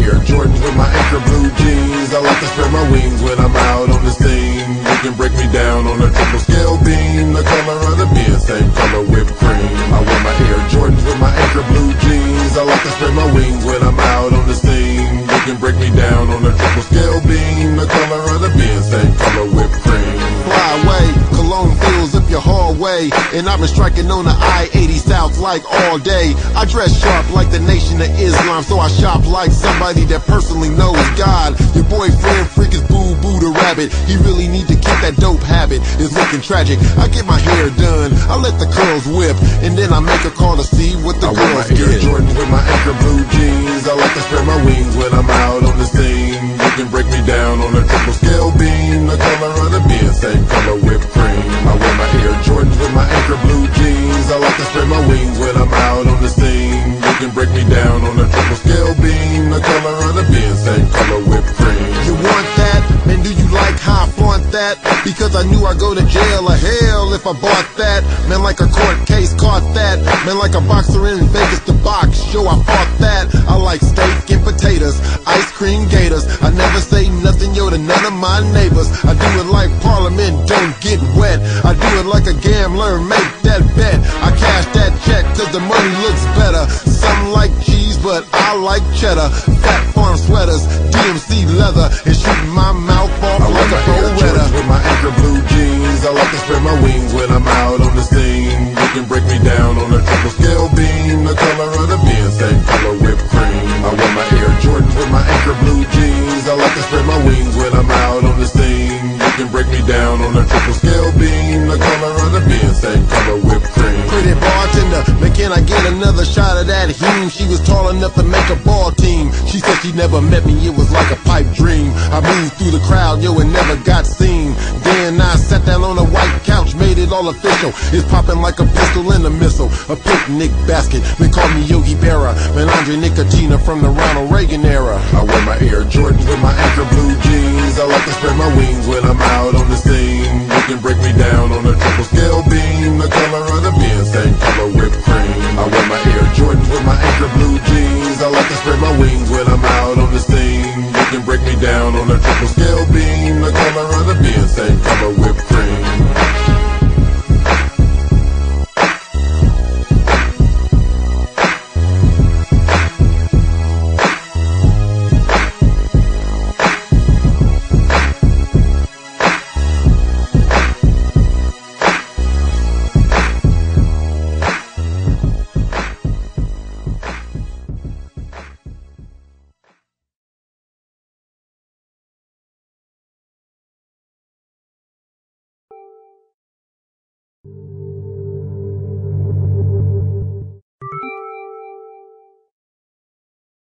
Air Jordans with my anchor blue jeans. I like to spread my wings when I'm out on the scene. You can break me down on a triple scale beam. The color of the beer, same color whipped cream. I wear my Air Jordans with my anchor blue jeans. I like to spread my wings when I'm out on the scene. You can break me down on a triple scale beam. The color of the beer, same color whipped cream. Fly away, cologne fills up your hallway, and I've been striking on the I-80 South like all day. I dress sharp like the Nation of Islam, so I shop like somebody that personally knows God. Your boyfriend freak is Boo Boo the rabbit. He really need to kick that dope habit. It's looking tragic. I get my hair done, I let the curls whip, and then I make a call to see what the girls get. I wear my Air get. Jordans with my anchor blue jeans. I like to spread my wings when I'm out on the scene. You can break me down on a triple scale beam. The color of the beer, same color whipped cream. I wear my Air Jordans with my anchor blue jeans. I like to spread my wings when I'm out on the scene. You can break me down on a triple scale beam. The color of the beer, same color whipped cream. You want that? Man, do you like how I flaunt that? Because I knew I'd go to jail or hell if I bought that. Man, like a court case, caught that. Man, like a boxer in Vegas, the box show, I fought that. I like steak and potatoes, ice cream gators. I never say nothing, yo, to none of my neighbors. I do it like Parliament, don't get wet. I do it like a gambler, make that bet. I cash that check cause the money looks better. Some like cheese, but I like cheddar. Fat farm sweaters, DMC leather, and shooting my mouth off like a Beretta. With my anchor blue jeans, I like to spread my wings when I'm out on the scene. You can break me down on a triple scale beam. The color of the beer, same color whipped cream. I wear my Air Jordans with my anchor blue jeans. I like to spread my wings when I'm out on the scene. You can break me down on a triple scale beam. The color of the beer, same color whipped cream. Pretty bartender, man, can I get another shot of that heme? She was tall enough to make a ball team. She said she never met me, it was like a pipe dream. I moved through the crowd, yo, and never got seen. Then I sat down on a white couch, made it all official. It's popping like a pistol and a missile. A picnic basket, they call me Yogi Berra. Man, Andre Nicotina from the Ronald Reagan era. I wear my Air Jordans with my anchor blue jeans. I like to spread my wings when I'm out on the scene. You can break me down on a triple scale beam.